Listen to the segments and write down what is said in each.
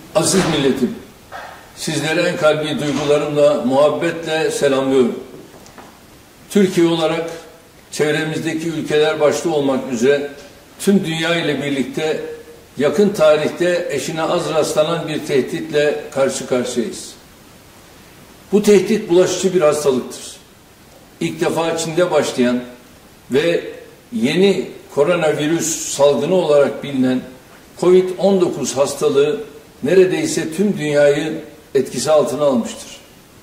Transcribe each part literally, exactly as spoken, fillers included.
Aziz milletim, sizleri en kalbi duygularımla, muhabbetle selamlıyorum. Türkiye olarak çevremizdeki ülkeler başta olmak üzere tüm dünya ile birlikte yakın tarihte eşine az rastlanan bir tehditle karşı karşıyayız. Bu tehdit bulaşıcı bir hastalıktır. İlk defa Çin'de başlayan ve yeni koronavirüs salgını olarak bilinen kovid on dokuz hastalığı neredeyse tüm dünyayı etkisi altına almıştır.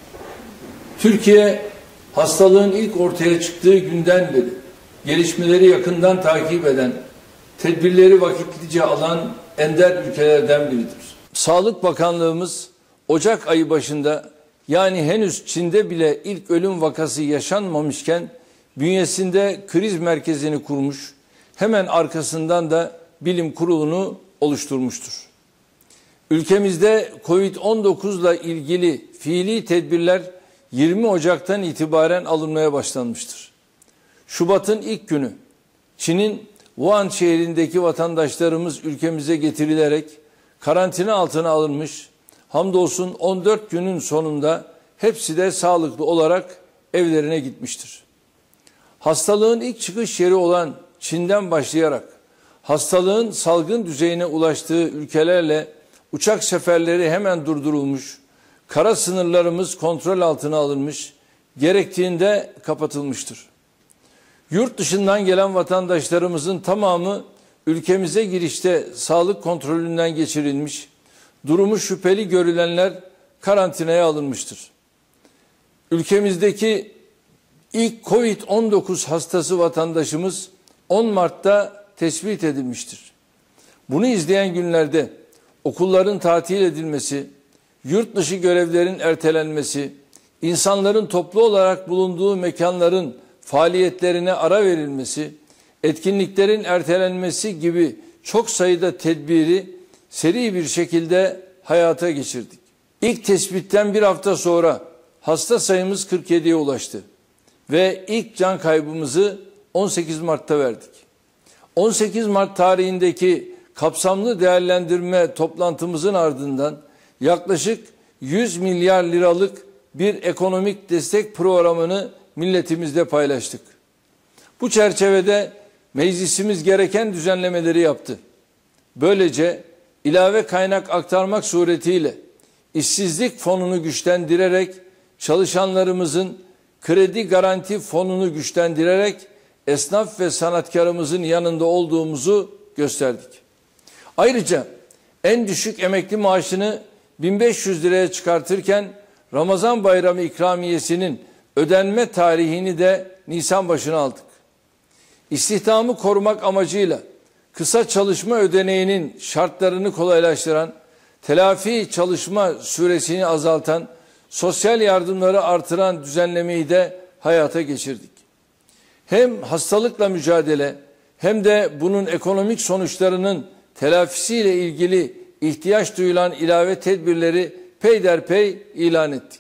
Türkiye, hastalığın ilk ortaya çıktığı günden beri gelişmeleri yakından takip eden, tedbirleri vakitlice alan ender ülkelerden biridir. Sağlık Bakanlığımız Ocak ayı başında, yani henüz Çin'de bile ilk ölüm vakası yaşanmamışken bünyesinde kriz merkezini kurmuş, hemen arkasından da bilim kurulunu oluşturmuştur. Ülkemizde kovid on dokuz ile ilgili fiili tedbirler yirmi Ocak'tan itibaren alınmaya başlanmıştır. Şubat'ın ilk günü Çin'in Wuhan şehrindeki vatandaşlarımız ülkemize getirilerek karantina altına alınmış, hamdolsun on dört günün sonunda hepsi de sağlıklı olarak evlerine gitmiştir. Hastalığın ilk çıkış yeri olan Çin'den başlayarak hastalığın salgın düzeyine ulaştığı ülkelerle uçak seferleri hemen durdurulmuş, kara sınırlarımız kontrol altına alınmış, gerektiğinde kapatılmıştır. Yurt dışından gelen vatandaşlarımızın tamamı ülkemize girişte sağlık kontrolünden geçirilmiş, durumu şüpheli görülenler karantinaya alınmıştır. Ülkemizdeki ilk kovid on dokuz hastası vatandaşımız on Mart'ta tespit edilmiştir. Bunu izleyen günlerde okulların tatil edilmesi, yurt dışı görevlerin ertelenmesi, insanların toplu olarak bulunduğu mekanların faaliyetlerine ara verilmesi, etkinliklerin ertelenmesi gibi çok sayıda tedbiri seri bir şekilde hayata geçirdik. İlk tespitten bir hafta sonra hasta sayımız kırk yediye ulaştı ve ilk can kaybımızı on sekiz Mart'ta verdik. on sekiz Mart tarihindeki kapsamlı değerlendirme toplantımızın ardından yaklaşık yüz milyar liralık bir ekonomik destek programını milletimizle paylaştık. Bu çerçevede meclisimiz gereken düzenlemeleri yaptı. Böylece ilave kaynak aktarmak suretiyle işsizlik fonunu güçlendirerek, çalışanlarımızın kredi garanti fonunu güçlendirerek esnaf ve sanatkarımızın yanında olduğumuzu gösterdik. Ayrıca en düşük emekli maaşını bin beş yüz liraya çıkartırken Ramazan Bayramı ikramiyesinin ödenme tarihini de Nisan başına aldık. İstihdamı korumak amacıyla kısa çalışma ödeneğinin şartlarını kolaylaştıran, telafi çalışma süresini azaltan, sosyal yardımları artıran düzenlemeyi de hayata geçirdik. Hem hastalıkla mücadele hem de bunun ekonomik sonuçlarının telafisiyle ilgili ihtiyaç duyulan ilave tedbirleri peyderpey ilan ettik.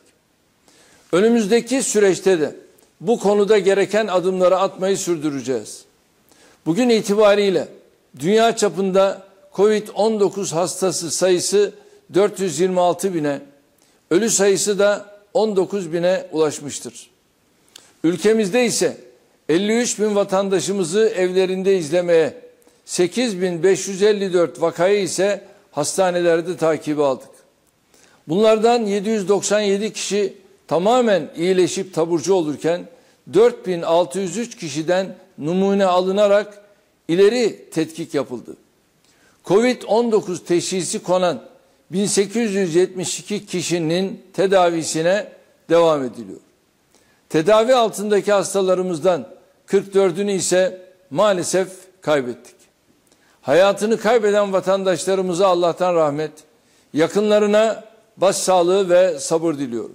Önümüzdeki süreçte de bu konuda gereken adımları atmayı sürdüreceğiz. Bugün itibariyle dünya çapında kovid on dokuz hastası sayısı dört yüz yirmi altı bine, ölü sayısı da on dokuz bine ulaşmıştır. Ülkemizde ise elli üç bin vatandaşımızı evlerinde izlemeye, sekiz bin beş yüz elli dört vakayı ise hastanelerde takibe aldık. Bunlardan yedi yüz doksan yedi kişi tamamen iyileşip taburcu olurken dört bin altı yüz üç kişiden numune alınarak ileri tetkik yapıldı. kovid on dokuz teşhisi konan bin sekiz yüz yetmiş iki kişinin tedavisine devam ediliyor. Tedavi altındaki hastalarımızdan kırk dördünü ise maalesef kaybettik. Hayatını kaybeden vatandaşlarımıza Allah'tan rahmet, yakınlarına başsağlığı ve sabır diliyorum.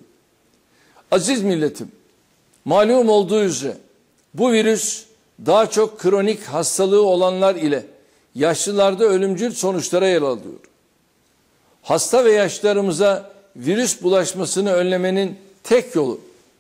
Aziz milletim, malum olduğu üzere bu virüs daha çok kronik hastalığı olanlar ile yaşlılarda ölümcül sonuçlara yol alıyor. Hasta ve yaşlılarımıza virüs bulaşmasını önlemenin tek yolu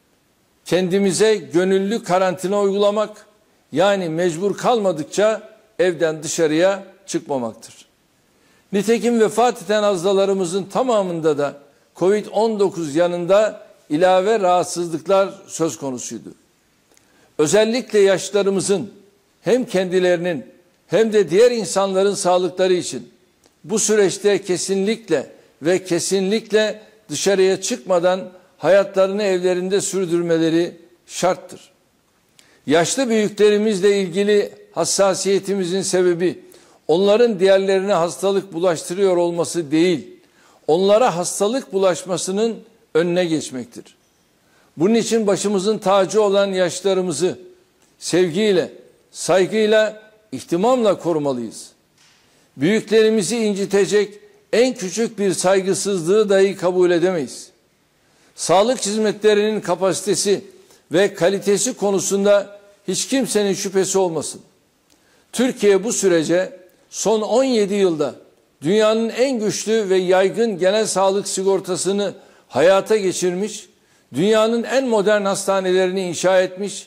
kendimize gönüllü karantina uygulamak, yani mecbur kalmadıkça evden dışarıya çıkmamaktır. Nitekim vefat eden hastalarımızın tamamında da Covid on dokuz yanında ilave rahatsızlıklar söz konusuydu. Özellikle yaşlarımızın hem kendilerinin hem de diğer insanların sağlıkları için bu süreçte kesinlikle ve kesinlikle dışarıya çıkmadan hayatlarını evlerinde sürdürmeleri şarttır. Yaşlı büyüklerimizle ilgili hassasiyetimizin sebebi onların diğerlerine hastalık bulaştırıyor olması değil, onlara hastalık bulaşmasının önüne geçmektir. Bunun için başımızın tacı olan yaşlarımızı sevgiyle, saygıyla, ihtimamla korumalıyız. Büyüklerimizi incitecek en küçük bir saygısızlığı dahi kabul edemeyiz. Sağlık hizmetlerinin kapasitesi ve kalitesi konusunda hiç kimsenin şüphesi olmasın. Türkiye bu sürece son on yedi yılda dünyanın en güçlü ve yaygın genel sağlık sigortasını hayata geçirmiş, dünyanın en modern hastanelerini inşa etmiş,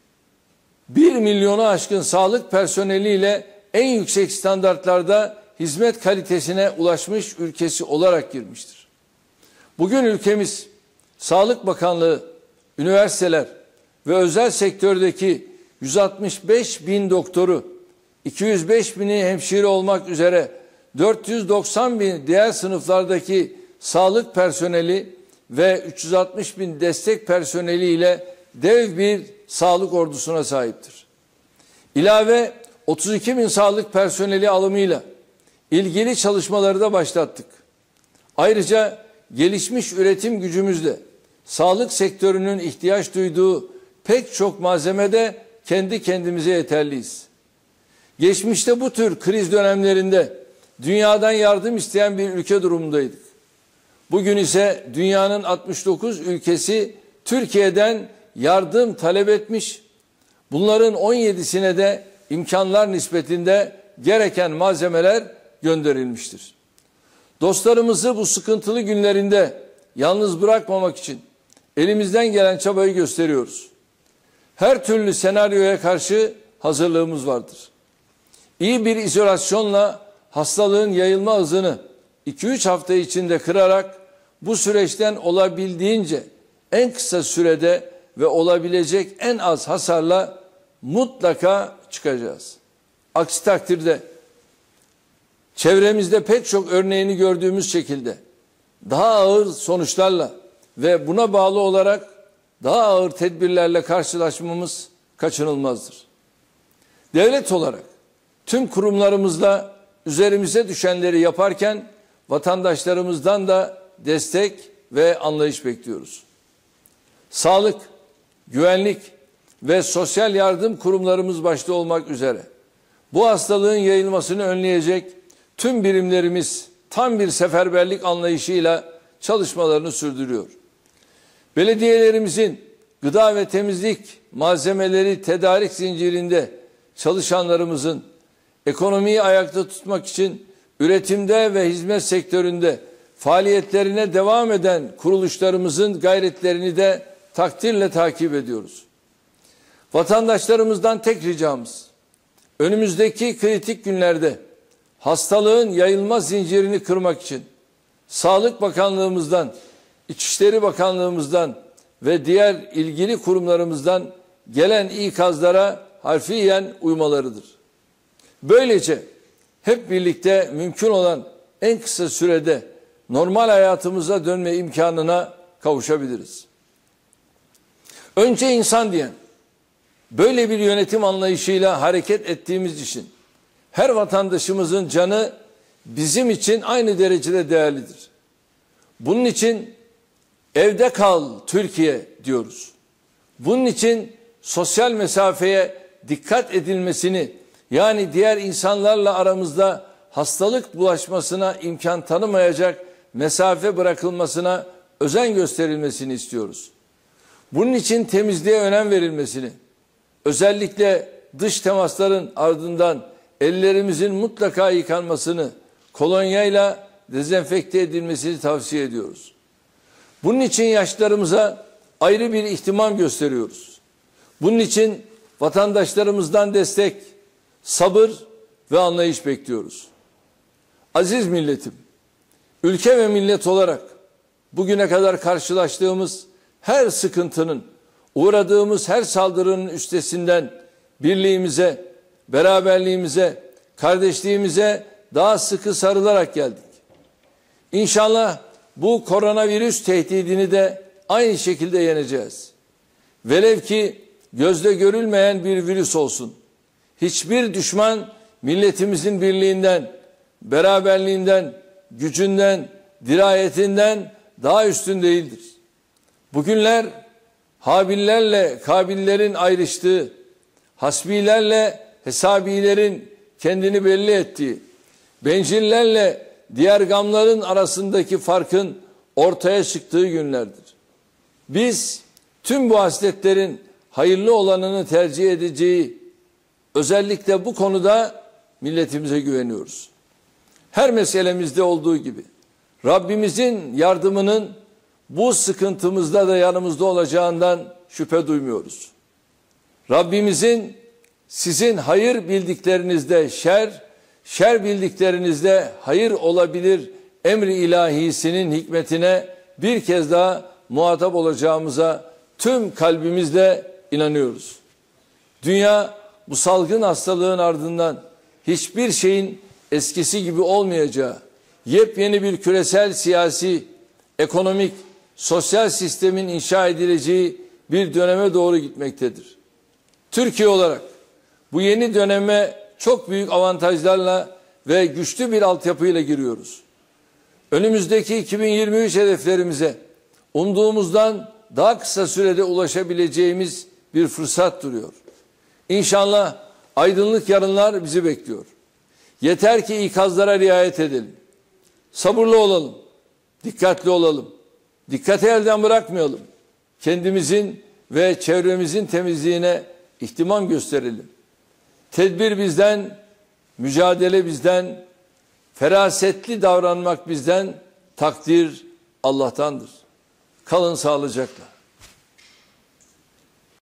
bir milyonu aşkın sağlık personeliyle en yüksek standartlarda hizmet kalitesine ulaşmış ülkesi olarak girmiştir. Bugün ülkemiz, Sağlık Bakanlığı, üniversiteler ve özel sektördeki yüz altmış beş bin doktoru, iki yüz beş bini hemşire olmak üzere dört yüz doksan bin diğer sınıflardaki sağlık personeli ve üç yüz altmış bin destek personeli ile dev bir sağlık ordusuna sahiptir. İlave otuz iki bin sağlık personeli alımıyla ilgili çalışmaları da başlattık. Ayrıca gelişmiş üretim gücümüzle sağlık sektörünün ihtiyaç duyduğu pek çok malzemede kendi kendimize yeterliyiz. Geçmişte bu tür kriz dönemlerinde dünyadan yardım isteyen bir ülke durumundaydık. Bugün ise dünyanın altmış dokuz ülkesi Türkiye'den yardım talep etmiş. Bunların on yedisine de imkanlar nispetinde gereken malzemeler gönderilmiştir. Dostlarımızı bu sıkıntılı günlerinde yalnız bırakmamak için elimizden gelen çabayı gösteriyoruz. Her türlü senaryoya karşı hazırlığımız vardır. İyi bir izolasyonla hastalığın yayılma hızını iki üç hafta içinde kırarak bu süreçten olabildiğince en kısa sürede ve olabilecek en az hasarla mutlaka çıkacağız. Aksi takdirde çevremizde pek çok örneğini gördüğümüz şekilde daha ağır sonuçlarla ve buna bağlı olarak daha ağır tedbirlerle karşılaşmamız kaçınılmazdır. Devlet olarak tüm kurumlarımızla üzerimize düşenleri yaparken vatandaşlarımızdan da destek ve anlayış bekliyoruz. Sağlık, güvenlik ve sosyal yardım kurumlarımız başta olmak üzere bu hastalığın yayılmasını önleyecek tüm birimlerimiz tam bir seferberlik anlayışıyla çalışmalarını sürdürüyor. Belediyelerimizin gıda ve temizlik malzemeleri tedarik zincirinde çalışanlarımızın ekonomiyi ayakta tutmak için üretimde ve hizmet sektöründe faaliyetlerine devam eden kuruluşlarımızın gayretlerini de takdirle takip ediyoruz. Vatandaşlarımızdan tek ricamız, önümüzdeki kritik günlerde hastalığın yayılma zincirini kırmak için Sağlık Bakanlığımızdan, İçişleri Bakanlığımızdan ve diğer ilgili kurumlarımızdan gelen ikazlara harfiyen uymalarıdır. Böylece hep birlikte mümkün olan en kısa sürede normal hayatımıza dönme imkanına kavuşabiliriz. Önce insan diyen, böyle bir yönetim anlayışıyla hareket ettiğimiz için her vatandaşımızın canı bizim için aynı derecede değerlidir. Bunun için evde kal Türkiye diyoruz. Bunun için sosyal mesafeye dikkat edilmesini, yani diğer insanlarla aramızda hastalık bulaşmasına imkan tanımayacak mesafe bırakılmasına özen gösterilmesini istiyoruz. Bunun için temizliğe önem verilmesini, özellikle dış temasların ardından ellerimizin mutlaka yıkanmasını, kolonyayla dezenfekte edilmesini tavsiye ediyoruz. Bunun için yaşlarımıza ayrı bir ihtimam gösteriyoruz. Bunun için vatandaşlarımızdan destek, sabır ve anlayış bekliyoruz. Aziz milletim, ülke ve millet olarak bugüne kadar karşılaştığımız her sıkıntının, uğradığımız her saldırının üstesinden birliğimize, beraberliğimize, kardeşliğimize daha sıkı sarılarak geldik. İnşallah bu koronavirüs tehdidini de aynı şekilde yeneceğiz. Velev ki gözle görülmeyen bir virüs olsun. Hiçbir düşman milletimizin birliğinden, beraberliğinden, gücünden, dirayetinden daha üstün değildir. Bugünler Habillerle Kabillerin ayrıştığı, hasbilerle hesabilerin kendini belli ettiği, bencillerle diğer gamların arasındaki farkın ortaya çıktığı günlerdir. Biz tüm bu hasletlerin hayırlı olanını tercih edeceği, özellikle bu konuda milletimize güveniyoruz. Her meselemizde olduğu gibi Rabbimizin yardımının bu sıkıntımızda da yanımızda olacağından şüphe duymuyoruz. Rabbimizin sizin hayır bildiklerinizde şer, şer bildiklerinizde hayır olabilir emri ilahisinin hikmetine bir kez daha muhatap olacağımıza tüm kalbimizle inanıyoruz. Dünya bu salgın hastalığın ardından hiçbir şeyin eskisi gibi olmayacağı, yepyeni bir küresel siyasi, ekonomik, sosyal sistemin inşa edileceği bir döneme doğru gitmektedir. Türkiye olarak bu yeni döneme çok büyük avantajlarla ve güçlü bir altyapıyla giriyoruz. Önümüzdeki iki bin yirmi üç hedeflerimize umduğumuzdan daha kısa sürede ulaşabileceğimiz bir fırsat duruyor. İnşallah aydınlık yarınlar bizi bekliyor. Yeter ki ikazlara riayet edelim. Sabırlı olalım, dikkatli olalım. Dikkati elden bırakmayalım. Kendimizin ve çevremizin temizliğine ihtimam gösterelim. Tedbir bizden, mücadele bizden, ferasetli davranmak bizden, takdir Allah'tandır. Kalın sağlıcakla.